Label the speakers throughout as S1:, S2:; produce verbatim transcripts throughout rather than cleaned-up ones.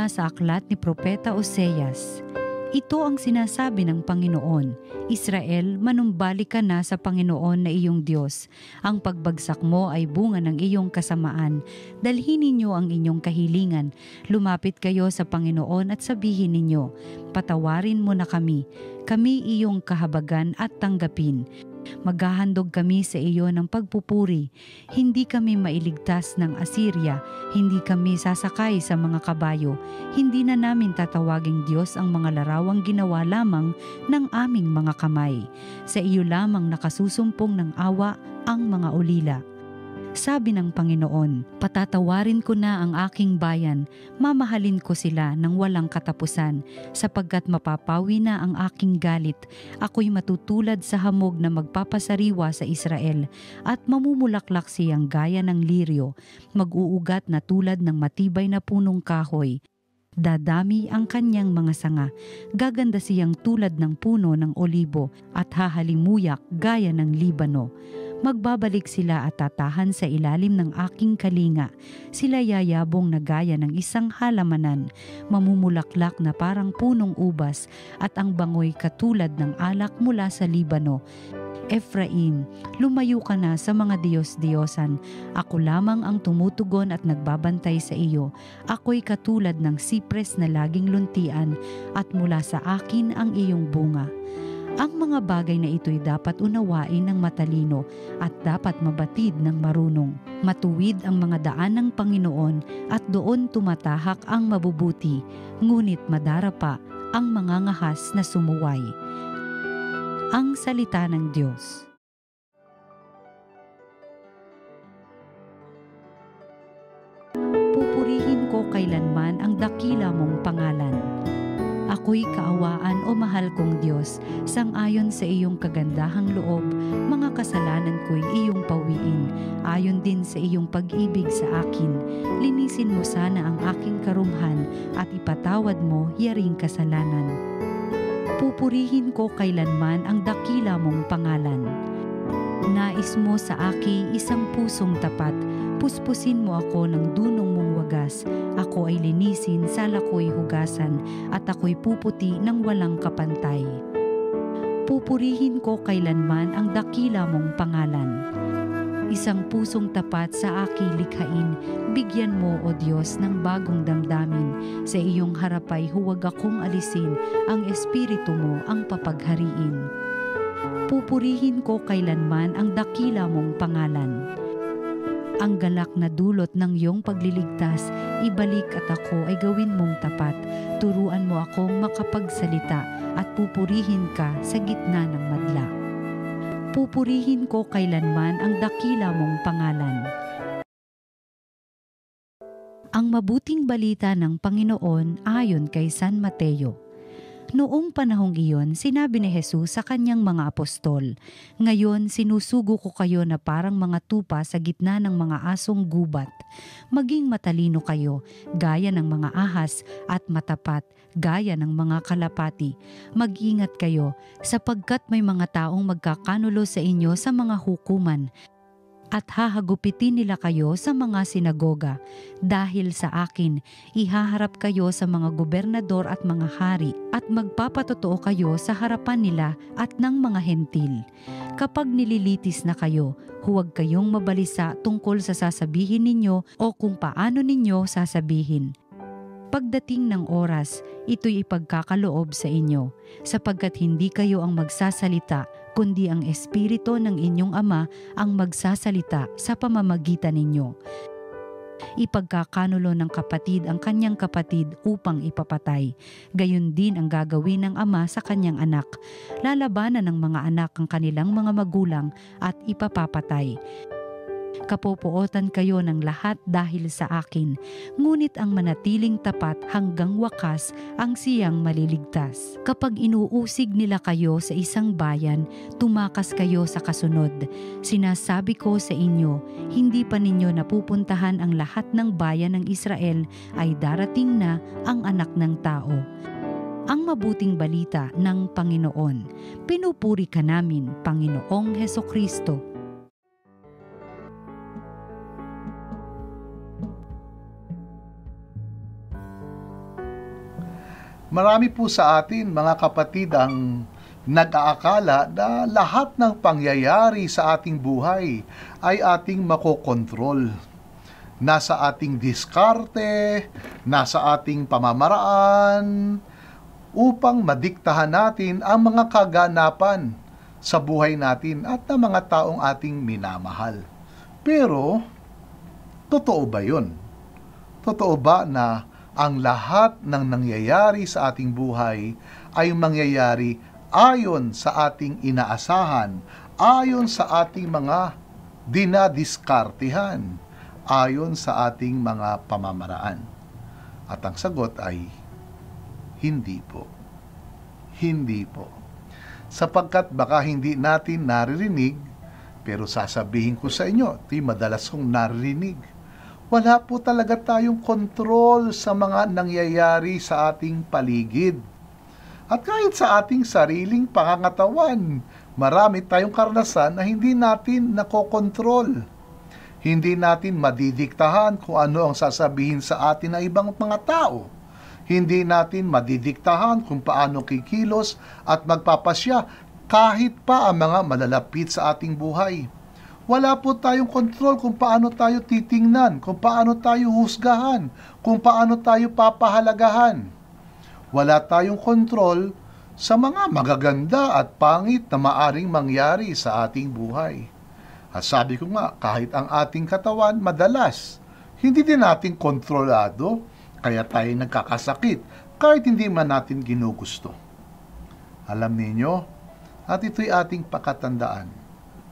S1: mula sa aklat ni Propeta Oseas. Ito ang sinasabi ng Panginoon, Israel, manumbalik ka na sa Panginoon na iyong Diyos. Ang pagbagsak mo ay bunga ng iyong kasamaan. Dalhin ninyo ang inyong kahilingan. Lumapit kayo sa Panginoon at sabihin ninyo, patawarin mo na kami. Kami iyong kahabagan at tanggapin. Maghahandog kami sa iyo ng pagpupuri. Hindi kami mailigtas ng Assyria, hindi kami sasakay sa mga kabayo. Hindi na namin tatawaging Diyos ang mga larawang ginawa lamang ng aming mga kamay. Sa iyo lamang nakasusumpong ng awa ang mga ulila. Sabi ng Panginoon, patatawarin ko na ang aking bayan, mamahalin ko sila ng walang katapusan, sapagkat mapapawi na ang aking galit. Ako'y matutulad sa hamog na magpapasariwa sa Israel, at mamumulaklak siyang gaya ng liryo, mag-uugat na tulad ng matibay na punong kahoy. Dadami ang kanyang mga sanga, gaganda siyang tulad ng puno ng olibo, at hahalimuyak gaya ng Libano. Magbabalik sila at tatahan sa ilalim ng aking kalinga. Sila yayabong na gaya ng isang halamanan, mamumulaklak na parang punong ubas, at ang bangoy katulad ng alak mula sa Libano. Ephraim, lumayo ka na sa mga Diyos-Diyosan. Ako lamang ang tumutugon at nagbabantay sa iyo. Ako'y katulad ng sipres na laging luntian, at mula sa akin ang iyong bunga. Ang mga bagay na ito'y dapat unawain ng matalino at dapat mabatid ng marunong. Matuwid ang mga daan ng Panginoon at doon tumatahak ang mabubuti, ngunit madarapa ang mga ngahas na sumuway. Ang salita ng Diyos. Pupurihin ko kailanman ang dakila mong pangalan. Ako'y kaawaan o mahal kong Diyos, sang-ayon sa iyong kagandahang loob, mga kasalanan ko'y iyong pawiin, ayon din sa iyong pag-ibig sa akin. Linisin mo sana ang aking karumhan at ipatawad mo yaring kasalanan. Pupurihin ko kailanman ang dakila mong pangalan. Nais mo sa aki isang pusong tapat, puspusin mo ako ng dunong mong wagas. Ako ay linisin, sala ko'y hugasan, at ako'y puputi ng walang kapantay. Pupurihin ko kailanman ang dakila mong pangalan. Isang pusong tapat sa aki likhain, bigyan mo, O Diyos, ng bagong damdamin. Sa iyong harapay huwag akong alisin, ang espiritu mo ang papaghariin. Pupurihin ko kailanman ang dakila mong pangalan. Ang galak na dulot ng iyong pagliligtas, ibalik at ako ay gawin mong tapat. Turuan mo akong makapagsalita at pupurihin ka sa gitna ng madla. Pupurihin ko kailanman ang dakila mong pangalan. Ang mabuting balita ng Panginoon ayon kay San Mateo. Noong panahong iyon, sinabi ni Jesus sa kanyang mga apostol, ngayon sinusugo ko kayo na parang mga tupa sa gitna ng mga asong gubat. Maging matalino kayo, gaya ng mga ahas, at matapat, gaya ng mga kalapati. Mag-ingat kayo, sapagkat may mga taong magkakanulo sa inyo sa mga hukuman, at hahagupitin nila kayo sa mga sinagoga. Dahil sa akin, ihaharap kayo sa mga gobernador at mga hari, at magpapatotoo kayo sa harapan nila at ng mga hentil. Kapag nililitis na kayo, huwag kayong mabalisa tungkol sa sasabihin ninyo o kung paano ninyo sasabihin. Pagdating ng oras, ito'y ipagkakaloob sa inyo, sapagkat hindi kayo ang magsasalita, kundi ang Espiritu ng inyong Ama ang magsasalita sa pamamagitan ninyo. Ipagkakanulo ng kapatid ang kanyang kapatid upang ipapatay. Gayon din ang gagawin ng ama sa kanyang anak. Lalabanan ng mga anak ang kanilang mga magulang at ipapapatay. Kapopuotan kayo ng lahat dahil sa akin, ngunit ang manatiling tapat hanggang wakas ang siyang maliligtas. Kapag inuusig nila kayo sa isang bayan, tumakas kayo sa kasunod. Sinasabi ko sa inyo, hindi pa ninyo napupuntahan ang lahat ng bayan ng Israel, ay darating na ang Anak ng Tao. Ang mabuting balita ng Panginoon. Pinupuri ka namin, Panginoong Hesukristo.
S2: Marami po sa atin, mga kapatid, ang nag-aakala na lahat ng pangyayari sa ating buhay ay ating makokontrol. Nasa ating diskarte, nasa ating pamamaraan, upang madiktahan natin ang mga kaganapan sa buhay natin at ng mga taong ating minamahal. Pero, totoo ba yun? Totoo ba na ang lahat ng nangyayari sa ating buhay ay mangyayari ayon sa ating inaasahan, ayon sa ating mga dinadiskartihan, ayon sa ating mga pamamaraan? At ang sagot ay, hindi po. Hindi po. Sapagkat baka hindi natin naririnig, pero sasabihin ko sa inyo, ito'y madalas kong naririnig. Wala po talaga tayong kontrol sa mga nangyayari sa ating paligid. At kahit sa ating sariling pangangatawan, marami tayong karanasan na hindi natin nakokontrol. Hindi natin madidiktahan kung ano ang sasabihin sa atin ng ibang mga tao. Hindi natin madidiktahan kung paano kikilos at magpapasya kahit pa ang mga malalapit sa ating buhay. Wala po tayong kontrol kung paano tayo titingnan, kung paano tayo husgahan, kung paano tayo papahalagahan. Wala tayong kontrol sa mga magaganda at pangit na maaring mangyari sa ating buhay. At sabi ko nga, kahit ang ating katawan madalas, hindi din natin kontrolado, kaya tayo nagkakasakit, kahit hindi man natin ginugusto. Alam ninyo, at ito'y ating pakatandaan,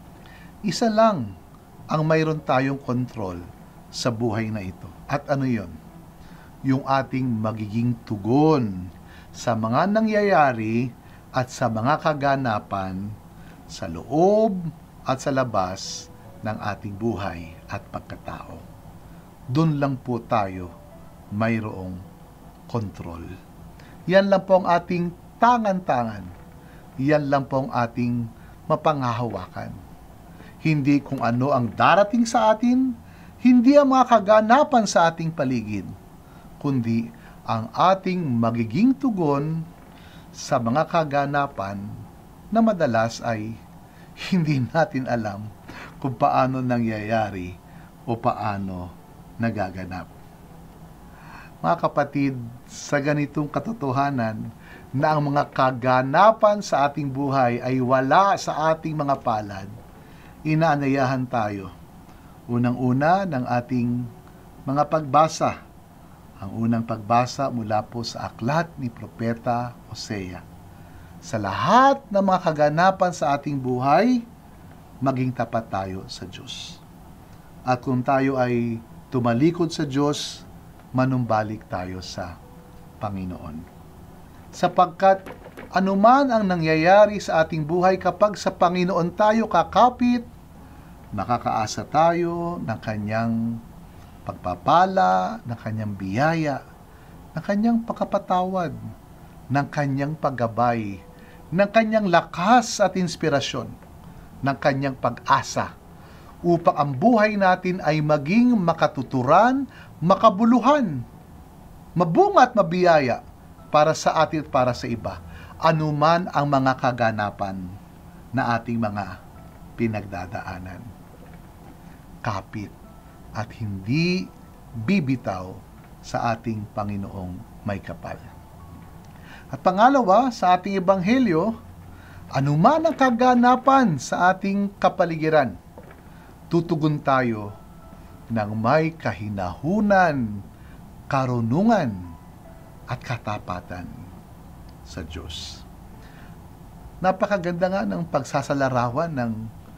S2: isa lang ang mayroon tayong kontrol sa buhay na ito. At ano yon? Yung ating magiging tugon sa mga nangyayari at sa mga kaganapan sa loob at sa labas ng ating buhay at pagkatao. Doon lang po tayo mayroong kontrol. Yan lang po ang ating tangan-tangan. Yan lang po ang ating mapanghahawakan. Hindi kung ano ang darating sa atin, hindi ang mga kaganapan sa ating paligid, kundi ang ating magiging tugon sa mga kaganapan na madalas ay hindi natin alam kung paano nangyayari o paano nagaganap. Mga kapatid, sa ganitong katotohanan na ang mga kaganapan sa ating buhay ay wala sa ating mga palad, inaanyayahan tayo. Unang-una ng ating mga pagbasa. Ang unang pagbasa mula po sa aklat ni Propeta Hosea. Sa lahat ng mga kaganapan sa ating buhay, maging tapat tayo sa Diyos. At kung tayo ay tumalikod sa Diyos, manumbalik tayo sa Panginoon. Sapagkat anuman ang nangyayari sa ating buhay, kapag sa Panginoon tayo kakapit, makakaasa tayo ng Kanyang pagpapala, ng Kanyang biyaya, ng Kanyang pagkapatawad, ng Kanyang paggabay, ng Kanyang lakas at inspirasyon, ng Kanyang pag-asa, upang ang buhay natin ay maging makatuturan, makabuluhan, mabunga at mabiyaya para sa atin at para sa iba, anuman ang mga kaganapan na ating mga pinagdadaanan. Kapit at hindi bibitaw sa ating Panginoong may kapal. At pangalawa, sa ating ebanghelyo, anuman ang kaganapan sa ating kapaligiran, tutugon tayo ng may kahinahunan, karunungan, at katapatan sa Diyos. Napakaganda nga ng pagsasalarawan ng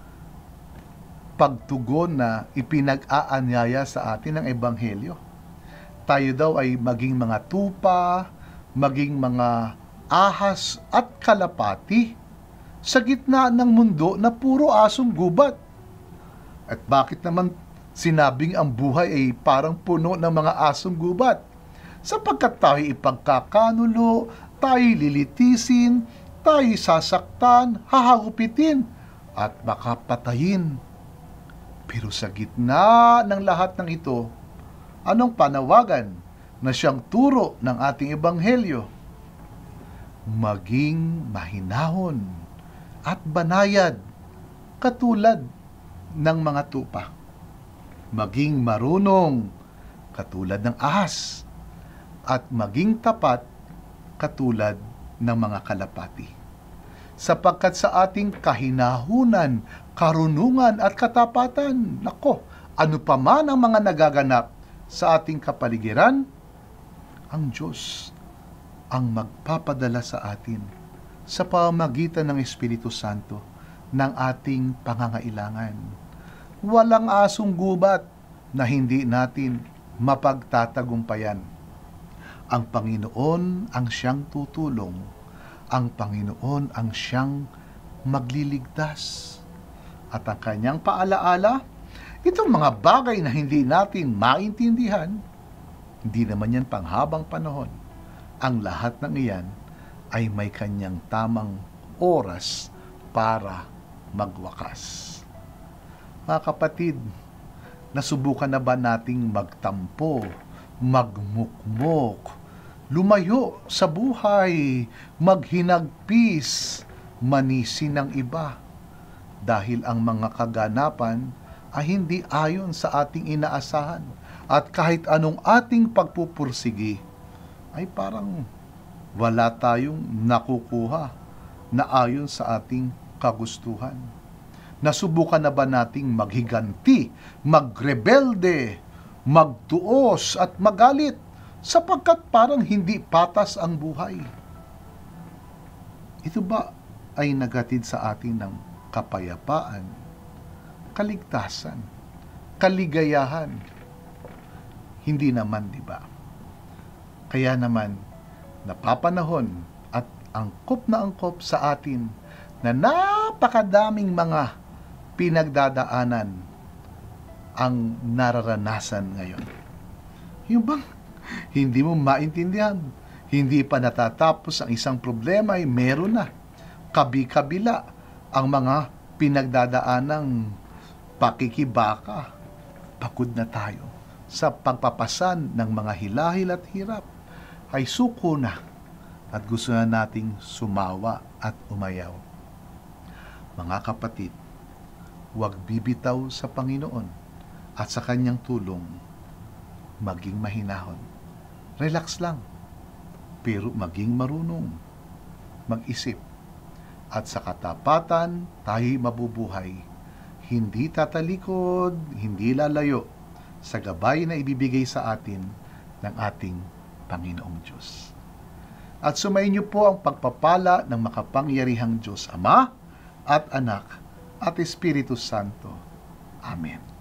S2: pagtugon na ipinag-aanyaya sa atin ng Ebanghelyo. Tayo daw ay maging mga tupa, maging mga ahas at kalapati sa gitna ng mundo na puro asong gubat. At bakit naman sinabing ang buhay ay parang puno ng mga asong gubat? Sapagkat tayo ipagkakanulo, tayo lilitisin, tayo sasaktan, hahagupitin, at baka patayin. Pero sa gitna ng lahat ng ito, anong panawagan na siyang turo ng ating ebanghelyo? maging mahinahon at banayad katulad ng mga tupa. Maging marunong katulad ng ahas at maging tapat katulad ng mga kalapati. Sapagkat sa ating kahinahunan, karunungan at katapatan, nako, ano pa man ang mga nagaganap sa ating kapaligiran, ang Diyos ang magpapadala sa atin sa pamamagitan ng Espiritu Santo ng ating pangangailangan. Walang asong gubat na hindi natin mapagtatagumpayan. Ang Panginoon ang siyang tutulong. Ang Panginoon ang siyang magliligtas. At ang kanyang paalaala, itong mga bagay na hindi natin maintindihan, hindi naman yan panghabang panahon. Ang lahat ng iyan ay may kanyang tamang oras para magwakas. Mga kapatid, nasubukan na ba nating magtampo, magmukmok, lumayo sa buhay, maghinagpis, manisin ng iba? Dahil ang mga kaganapan ay hindi ayon sa ating inaasahan. At kahit anong ating pagpupursigi, ay parang wala tayong nakukuha na ayon sa ating kagustuhan. Nasubukan na ba nating maghiganti, magrebelde, magtuos at magalit sapagkat parang hindi patas ang buhay? Ito ba ay nagatid sa atin ng kapayapaan, kaligtasan, kaligayahan? Hindi naman, di ba? Kaya naman, napapanahon at angkop na angkop sa atin na napakadaming mga pinagdadaanan ang nararanasan ngayon. Yung bang hindi mo maintindihan, hindi pa natatapos ang isang problema ay meron na. Kabi-kabila ang mga pinagdadaanang pakikibaka. Pagod na tayo sa pagpapasan ng mga hilahil at hirap. Ay suko na at gusto na nating sumawa at umayaw. Mga kapatid, huwag bibitaw sa Panginoon at sa kanyang tulong. Maging mahinahon. Relax lang, pero maging marunong mag-isip. At sa katapatan, tayo'y mabubuhay. Hindi tatalikod, hindi lalayo sa gabay na ibibigay sa atin ng ating Panginoong Diyos. At sumayin niyo po ang pagpapala ng makapangyarihang Diyos Ama at Anak at Espiritu Santo. Amen.